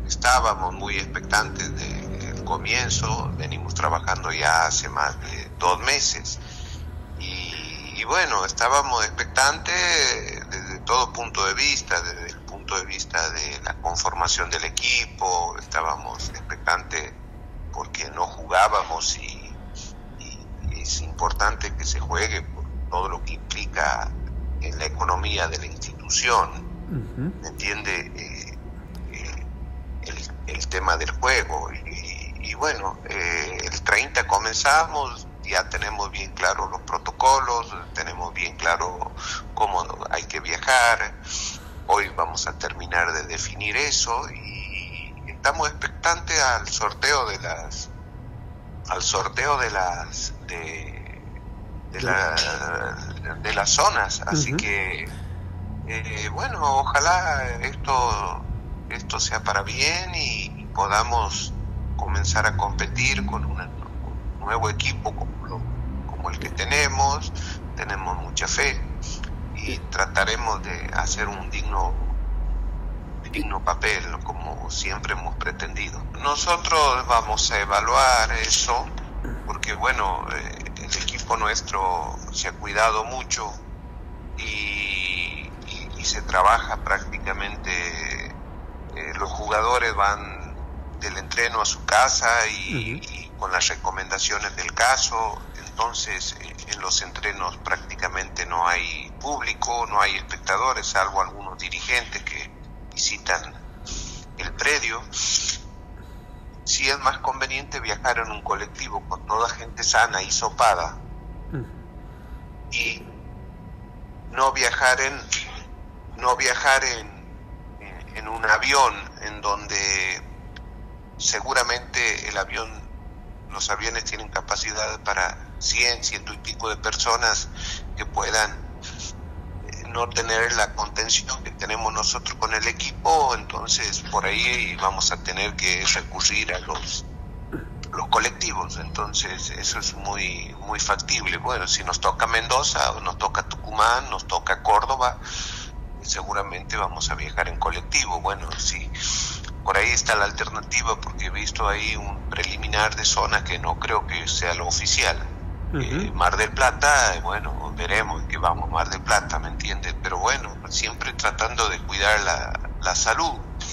estábamos muy expectantes del comienzo, venimos trabajando ya hace más de 2 meses y bueno, estábamos expectantes desde todo punto de vista, desde el punto de vista de la conformación del equipo, estábamos expectantes porque no jugábamos y es importante que se juegue por todo lo que implica en la economía de la institución, ¿me entiende? El tema del juego y bueno, el 30 comenzamos, ya tenemos bien claro los protocolos, tenemos bien claro cómo hay que viajar. Hoy vamos a terminar de definir eso y estamos expectantes al sorteo de las zonas, así que bueno, ojalá esto sea para bien y podamos comenzar a competir con un nuevo equipo como el que tenemos mucha fe y trataremos de hacer un digno papel, ¿no? Como siempre hemos pretendido. Nosotros vamos a evaluar eso porque bueno, el equipo nuestro se ha cuidado mucho y se trabaja prácticamente, los jugadores van del entreno a su casa y con las recomendaciones del caso, entonces en los entrenos prácticamente no hay público, no hay espectadores, salvo algunos dirigentes que visitan el predio. Sí es más conveniente viajar en un colectivo con toda gente sana y sopada y no viajar en un avión en donde seguramente los aviones tienen capacidad para 100 y pico de personas que puedan no tener la contención que tenemos nosotros con el equipo, entonces por ahí vamos a tener que recurrir a los colectivos, entonces eso es muy muy factible. Bueno, si nos toca Mendoza o nos toca Tucumán, nos toca Córdoba, seguramente vamos a viajar en colectivo. Bueno, sí, por ahí está la alternativa porque he visto ahí un preliminar de zona que no creo que sea lo oficial. Mar del Plata, bueno, veremos que vamos Mar del Plata, ¿me entiendes? Pero bueno, siempre tratando de cuidar la salud.